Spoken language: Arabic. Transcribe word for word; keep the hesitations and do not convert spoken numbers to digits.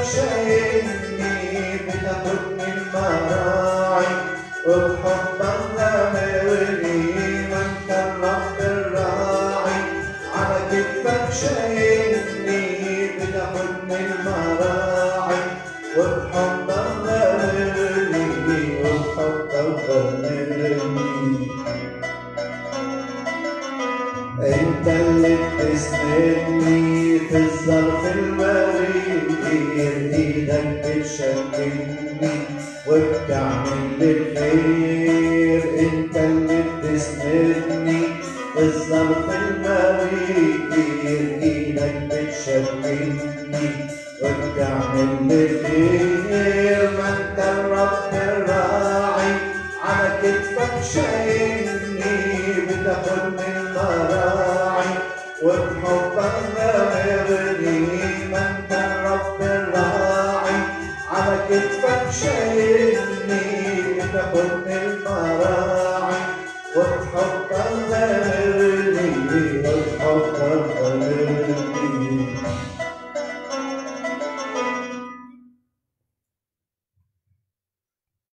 شايلني بتاخدني المراعي وبحبك غامرني ما انت الرب الراعي على كتفك شايلني بتاخدني المراعي وبحبك غامرني وبحبك غامرني انت اللي بتسندني في الظرف المرير ايدك بتشكلني وبتعمل لي الخير انت اللي بتسندني في الظرف المرير ايدك بتشكلني وبتعمل لي الخير ما انت الرب الراعي على كتفك شايلني بتاخدني المراعي وبحبك غامرني ما انت الرب الراعي على كتفك شايلني